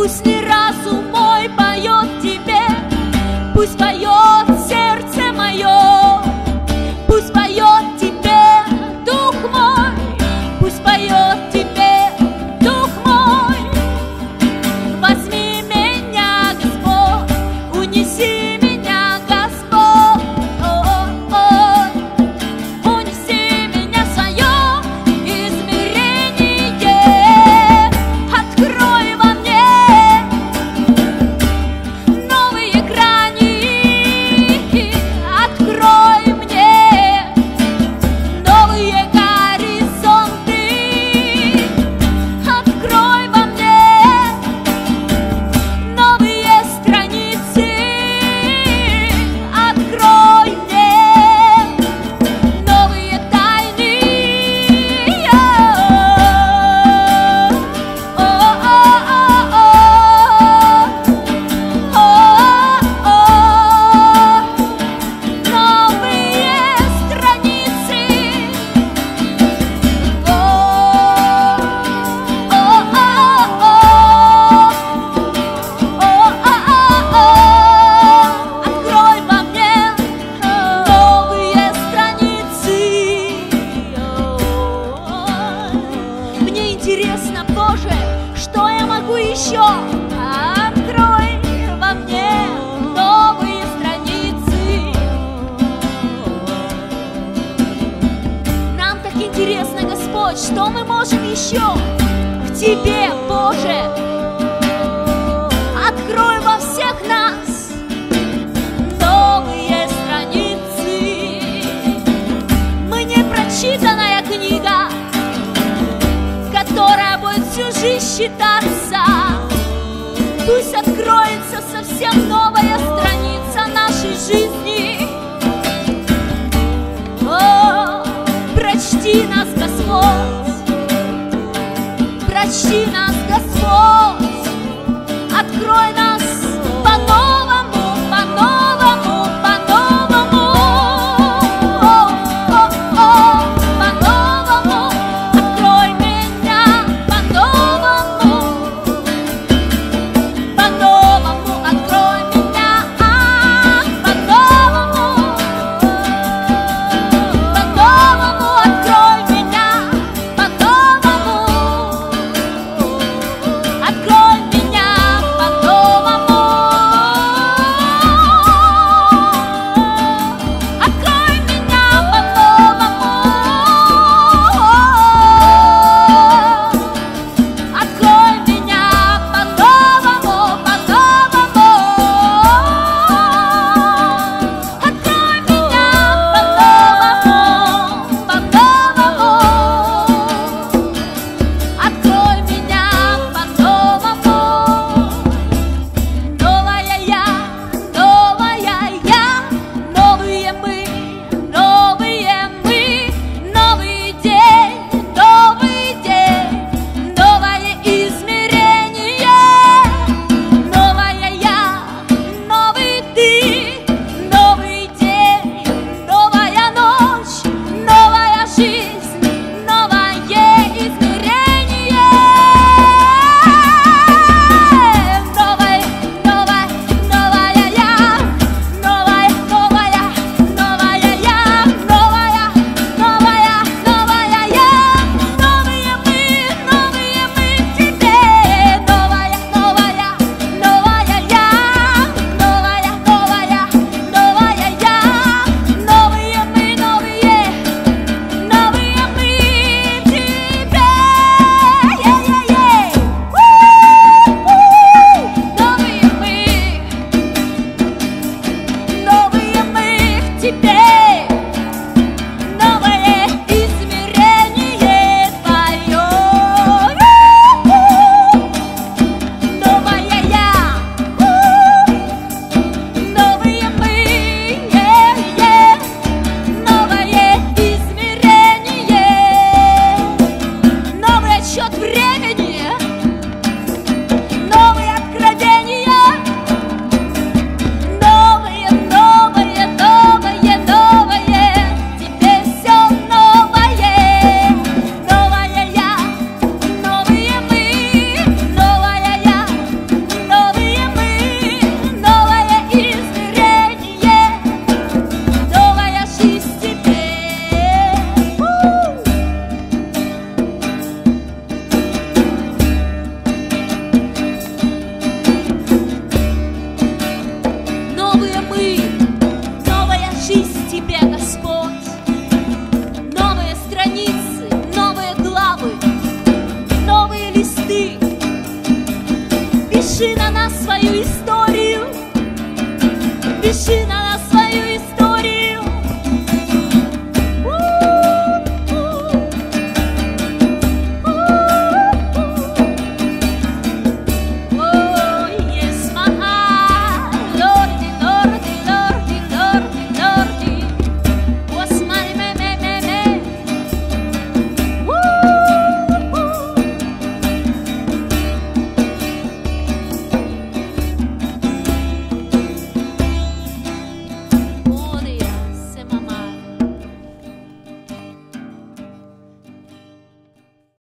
Пусть не разум мой поет тебе, пусть поет сердце мое, пусть поет тебе дух мой, пусть поет тебе дух мой. Возьми меня, Господь, унеси меня, Господь, унеси меня в свое измерение, открой во мне новые грани, открой мне новые горизонты, открой во мне новые страницы, открой мне новые тайны. Новые страницы. Открой во мне новые страницы. Мне интересно, Боже, что я могу еще? Открой во мне новые страницы. Нам так интересно, Господь, что мы можем еще в Тебе, Боже? Открой во всех нас новые страницы. Мы не прочитанная книга, которая будет всю жизнь считаться. Пусть откроется совсем новая страница нашей жизни. О, прочти нас, Господь, прочти нас, Господь, открой нас по-новому, по-новому, по-новому, по-новому, открой меня по-новому, по-новому, открой меня по-новому, по-новому, открой меня по-новому, открой меня по-новому. мечты. Пиши на нас свою историю, пиши на